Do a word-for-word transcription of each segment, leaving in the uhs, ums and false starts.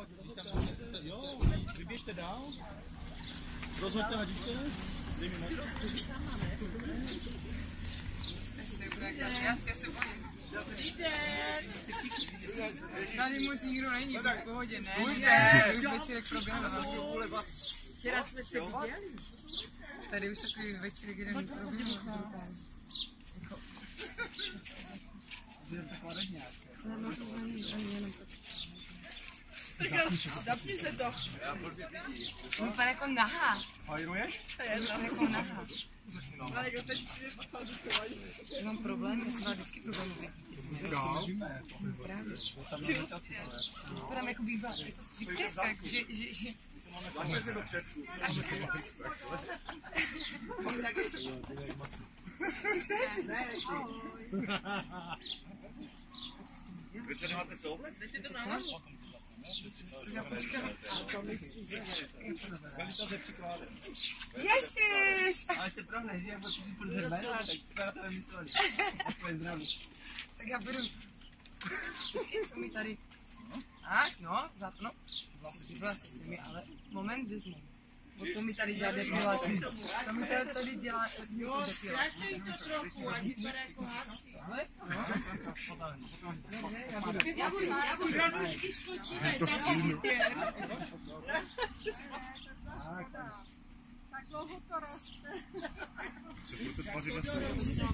Jo, vyběžte dál. Rozhoďte na dívce. Dej mi možnost. Já se bojím. Dobrý den. Tady moc nikdo není, v pohodě, ne? Už večerek proběhl. Včera jsme se viděli. Tady už takový večerek jeden proběhl. Zapni se to. On vypadá jako nahá. Fajruješ? Jako nahá. Mám problém, já jsem měla vždycky problém vypadám jako bývá, jako striptěrka, že, že, že... Vy se nemáte co oblek? Jsi si to náhodou? Ježiš! Ale ještě prohneš, že? Bo ty si furt zhrbená, tak jsme na to nemysleli. Aspoň zdraví. Tak já budu... Počkej, co mi tady... Tak, no, zapnu. Vlasy se mi, ale moment vezmu. To mi tady dělá depilaci. To mi tady, tady dělá Jo, zkráťte jí to trochu, ať vypadá jako hasí. Já budu, já budu do nůžky skočíme, tam výběr. Tak dlouho to roste. Se furt se tvaří na sebe.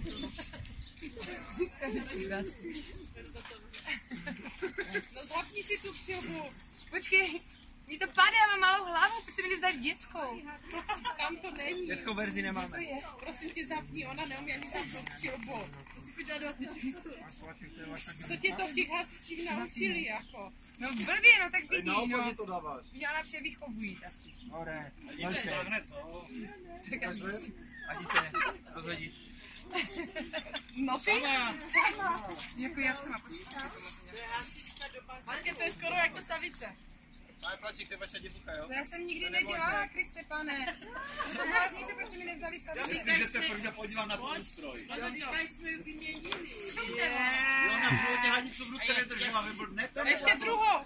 No zapni si tu přilbu. Počkej, mi to padá, já mám malou hlavu, proč mi vzít dětskou? Tam to není. Dětskou verzi nemáme. To je. Prosím tě, zapni, ona neumí ani zapnout přilbu. To si chodila do hasičích. Co tě to v těch hasičích naučili, jako? No blbě, no tak vidíš, no. to dáváš. Já na převychovují asi. Ore, Jdete. Tak asi. a dítě rozhodit. No ty? Jako já sama, počkej. To je hasička do bazénu. To je skoro jako savice. Ale plačík, to je vaše divucha, jo? To já jsem nikdy nedělala, Kriste pane. To blázníte, proč mi nevzali savici. Myslím, že se první podívám na ten ústroj. Tady jsme ji vyměnili. Jo, na životě hanicu v ruce nedržela, vyblbne to. Ještě druhou.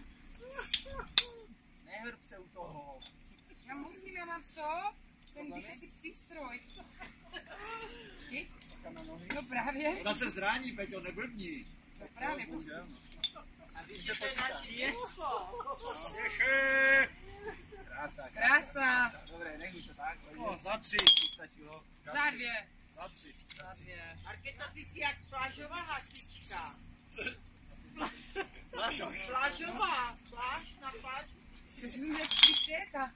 Nehrb se u toho. Já musím, já mám to, ten dýchací přístroj. Počkej. No právě, Ona se zrání, Peťo, neblbni. no právě, počkej. To je naše děcko. Krása. Krása. Dobré, nech mi to tak. O, za tři. Stačilo. Za dvě. Za tři. Za dvě. Markéta, ty jsi jak plážová hasička. Plážo. Plážová. Pláž na pláž. To si mě příspěka.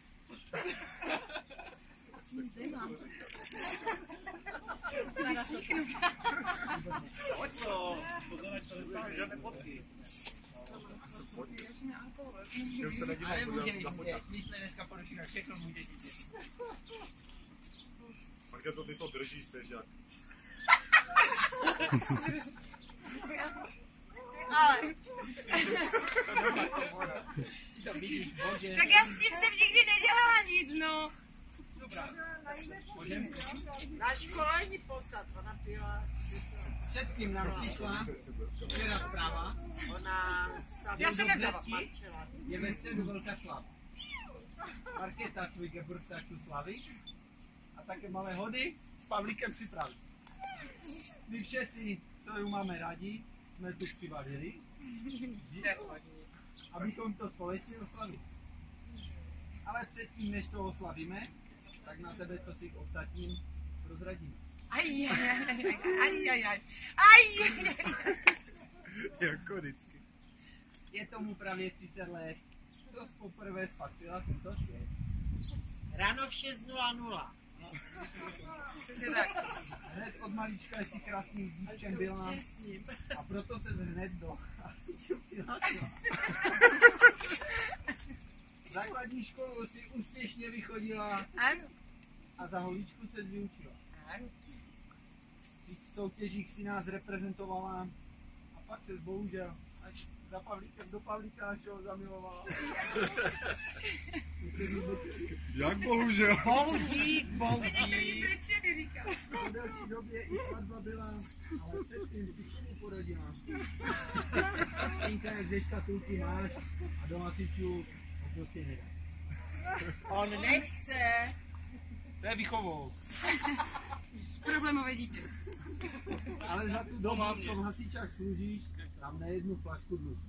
Pojď to. Pozor, ať to nezbáme žádné fotky. Já už se nedívám, ale může jít, my jsme dneska porušili, všechno může jít. Markéto, ty to držíš, tež jak. Ale, To vidíš, bože. tak já s tím jsem nikdy nedělala nic, no. Na školení posad. Ona pila. Před kým nám přišla včera zpráva, Ona Já se nevdala. mančela. je ve středu velká slava. Markéta svůj geburtstag tu slaví a také malé hody s Pavlíkem připraví. My všetci, co ju máme rádi, jsme tu přivadili, abychom to společně oslavili. Ale předtím, než to oslavíme, tak na tebe, co si k ostatním prozradíme. Aj, aj, aj, aj, aj, aj, aj, aj. Jako vždycky. Je tomu právě třicet let, co jsi poprvé spatřila tento svět. Ráno v šest nula nula. Přesně tak. Hned od malička jsi krásným dívčem byla Těsním. a proto se hned do hasičů přihlásila. Základní školu si úspěšně vychodila Ano. a za holičku se vyučila. Ano. Při soutěžích si nás reprezentovala a pak se bohužel až za Pavlíkem do Pavlíka našeho zamilovala. Jak bohužel. Bohu dík, bohu Některý dík. brečeny říkal. Po delší době i svatba byla, ale předtím si synu porodila. Synka jak ze škatulky máš a do hasičů prostě nedá. On nechce. To je výchovou. Problémové dítě. Ale za tu dobu, co v tom hasičách služíš, tam nejednu flašku dluží.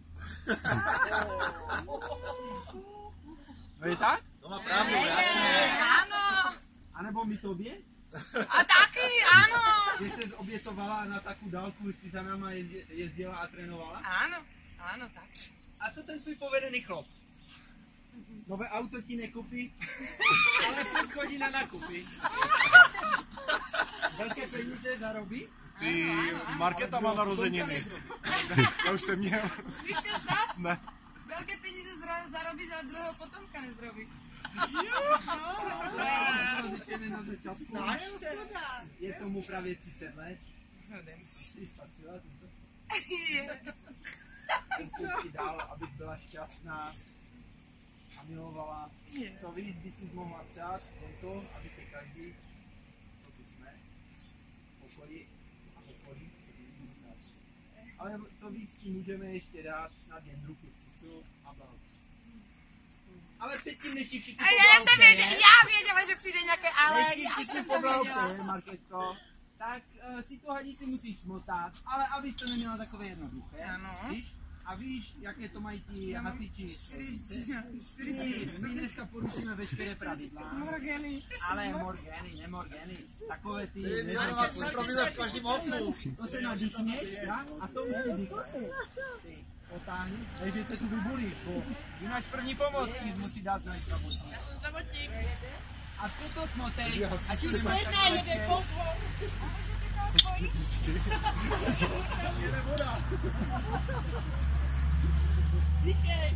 No je tak? To má pravdu, jasně. Ano. A nebo mi tobě? A taky, ano. Že jsi obětovala na takovou dálku, jsi za náma jezdě, jezdila a trénovala? Ano, ano, tak. A co ten tvůj povedený chlop? Nové auto ti nekupí, ale furt chodí na nakupy. Velké peníze zarobí? Ty, Markéta má narozeniny. Já už jsem měl. Víš, co snad? Ne. Velké peníze zra- zarobíš a druhého potomka nezrobíš. Rozličené na začátku. Je tomu právě třicet let. Jsi spatřila tento? Ten ti dál, abys byla šťastná a milovala. Co víc by si mohla přát, tento, aby se každý, co tu jsme, pokojí a pokojí. Ale co víc ti můžeme ještě dát, snad jen ruku stisknout a blaho. Ale předtím, než ti všichni A já jsem věděla, já věděla, že přijde nějaké ale, než ti já všichni jsem to věděla. poblahopřeje, Markétko, tak uh, si tu hadici musíš smotat, ale abys to neměla takové jednoduché, Ano. víš? A víš, jaké to mají ti Já mám hasiči? čtyři My dneska porušíme veškeré pravidla, Morgany. ale morgeny, nemorgeny, takové ty... Ty, Diana, tři promile v každém hopnu. To se nadýchneš, ja? A to už vydýchneš. Ty potáhni, takže se tu vybulíš, bo ty máš první pomoc, ty musí dát na zdravotní. Já jsem zdravotník. A co to smotej? A ti Jedna jede pozvou. Jede voda. Díkej.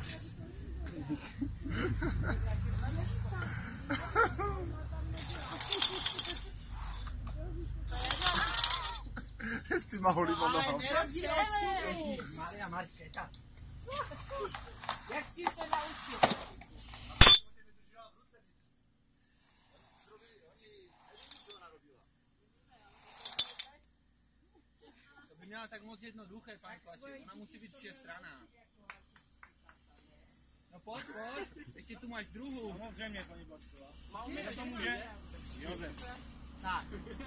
S těma holýma Ale nohama. nerob si ostudu. Maria Markéta. Jak si to naučil? To by měla tak moc jednoduché, pane Klače, ona musí být všestranná. No pojď, pojď, ještě tu máš druhou. Samozřejmě, paní Blačková. Kdo to může? Josef. Tak.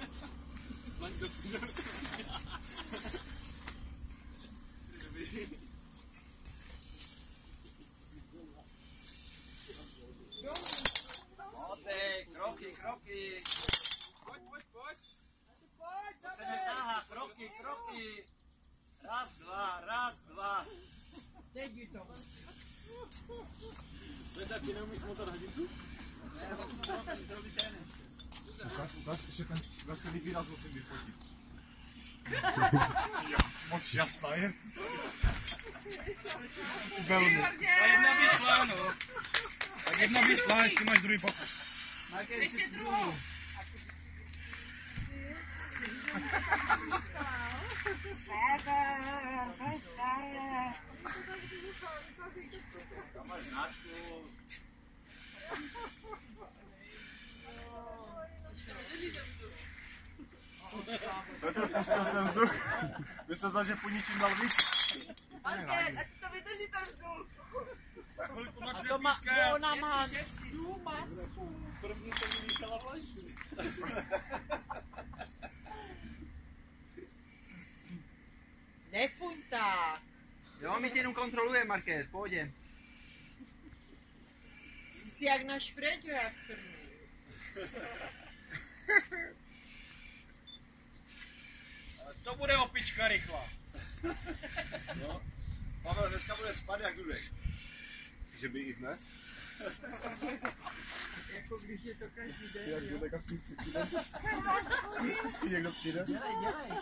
Pojď, kroky, kroky. Pojď, pojď, pojď. To se netáhá, kroky, kroky. Raz, dva, raz, dva. Teď je to. Veda, ty neumíš smotat hadicu? Ne, to by ten. Ukaž, ukaž, ještě ten veselý výraz musím vyfotit. Moc šťastná je. Velmi. A jedna by šla, no. Tak jedna by šla, ještě máš druhý pokus. Markéta, Ještě druhou. Tam máš značku. Petr, pustil ten vzduch. Myslel, že poničím dal víc. Markéta, ať to vydrží ten vzduch. Tak chvilku A začne to má, pískat. ona má tu masku. První jsem mi nechala vlajšu. Nefuň tak. Jo, my tě jenom kontrolujeme, Markét, pohodě. Ty jsi jak náš Freďo, jak první. To bude opička rychlá. No. Pavel, dneska bude spát jak Dudek. Že by i dnes? Jako když je to každý den, Jak jo. Dudek a všichni přijde. Vždycky někdo přijde. Dělej, dělej.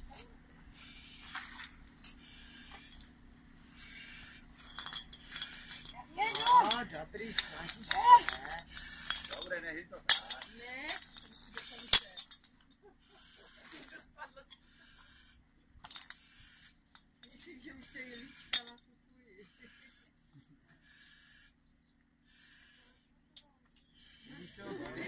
No, dobrý, snažíš se. Dobré, nehy to tak. Ne? Myslím, že už se jelička nakupují. Vidíš to?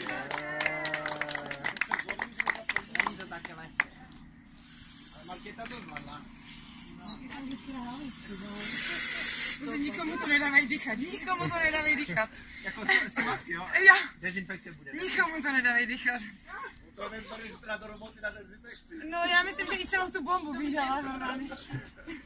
Není to také lehké. Ale Markéta to zvládla. Že nikomu to nedávej dýchat, nikomu to nedávej dýchat. Jako z té masky, jo? Jo, Dezinfekce bude. nikomu to nedávej dýchat. To nevím, tady zítra do roboty na dezinfekci. No já myslím, že i celou tu bombu bych dala normálně.